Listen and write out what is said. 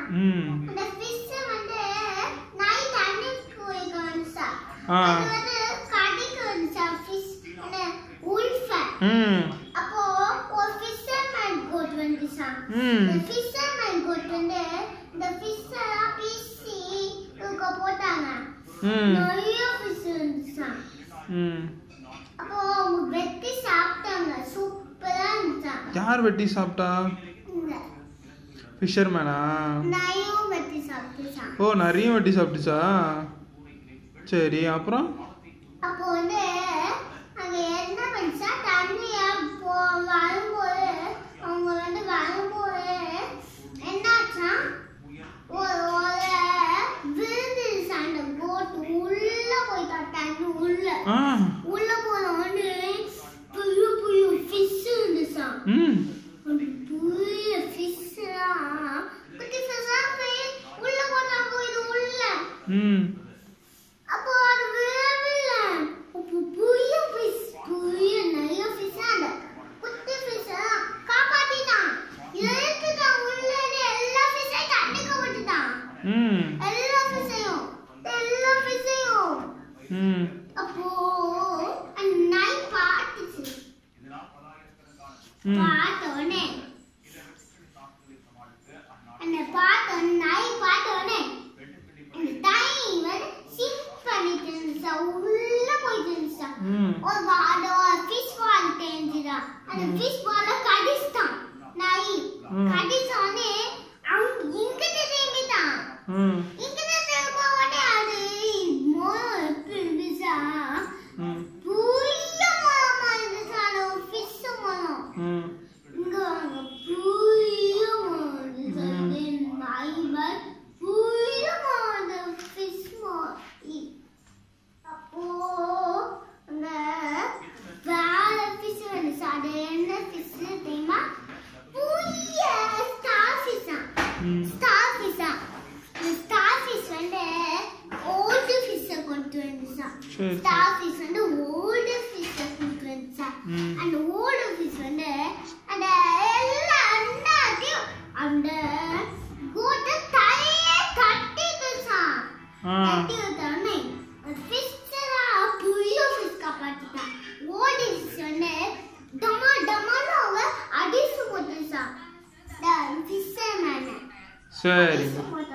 அந்த fish வந்து night தண்ணிக்கு போயிடுச்சா அது வந்து கடிக்கு வந்துச்சா fish அந்த wolf அப்போ ஒரு fisherman goat வந்துச்சா the fisherman goat வந்து இந்த fish எல்லாம் பீசி தூக்க போட்டாங்க நிறைய fish வந்துச்சா அப்போ வெட்டி சாப்பிட்டாங்க சூப்பரா இருந்துச்சா யார் வெட்டி சாப்பிட்டா ஃபிஷர்மேனா நரியும் வெட்டி சாப்பிட்டுச்சா ஓ நரியும் வெட்டி சாப்பிட்டுச்சா சரி அப்புறம் அப்போ வந்து அங்க என்ன பண்ணுச்சா தண்ணியா வரும்போது அவங்க வந்து வரும்போது என்னாச்சா ஒரு விழுந்துருச்சா அந்த போட் உள்ள போயிட்டா தண்ணி உள்ள போனோன்னு புயு புயு ஃபிஷ் இருந்துச்சா புயு ஃபிஷ்ஷா குட்டி ஃபிஷ்ஷா உள்ள போனா போயிடு உள்ள அப்போ அது விழவில்ல புயு ஃபிஷ் புயு நிறைய ஃபிஷ் அந்த குட்டி ஃபிஷ் காப்பாத்திட்டான் இழுத்துட்டான் உள்ள எல்லா ஃபிஷ்ஷையும் தண்ணிக்கு விட்டுட்டான் எல்லா ஃபிஷ்ஷையும் அப்போ நாய் பாத்துச்சு பார்த்தோனே நாய் பார்த்தோனே அந்த தாய் வந்து சிப் பண்ணிட்டு இருந்துச்சா உள்ள போயிட்டு இருந்துச்சா ஒரு ஃபிஷ் பால் தெரிஞ்சுதா அந்த ஃபிஷ் பால கடிச்சிட்டான் நாய் கடிச்சோடனே அவன் இங்கிட்ட திரும்பிட்டான் இங்கிட்ட திரும்ப உடனே அது எப்படி இருந்துச்சா புரிய மரமா இருந்துச்சா அந்த ஃபிஷ் மரம் இங்க வாங்க புரிய மரம் இருந்துச்சு நாய் புரிய மரம் அந்த ஃபிஷ் மரம் அப்போ அங்க வேற ஃபிஷ் வந்துச்சு அது என்ன ஃபிஷ் தெரியுமா புரிய ஸ்டார் ஃபிஷ்ஷா ஸ்டார் ஃபிஷ்ஷா இந்த ஸ்டார் ஃபிஷ் வந்து ஓல்டு ஃபிஷ்ஷை கொண்டு வந்துச்சா ஸ்டார் ஃபிஷ் வந்து ஓல்டு ஃபிஷ்ஷை கொண்டு வந்துச்சா அந்த ஓல்டு ஃபிஷ் வந்து அந்த எல்லா அண்ணாத்தையும் அந்த கோட்டை தலையே தட்டிட்டுச்சா தட்டி விட்டோடனே ஃபிஷ்ஷெல்லாம் புயோ ஃபிஷ் காப்பாற்றிட்டான் ஓல்டு ஃபிஷ் வந்து டமா டமான்னு அவங்க அடிச்சு போட்டுச்சா ஃபிஷ்ஷர் மேன சரி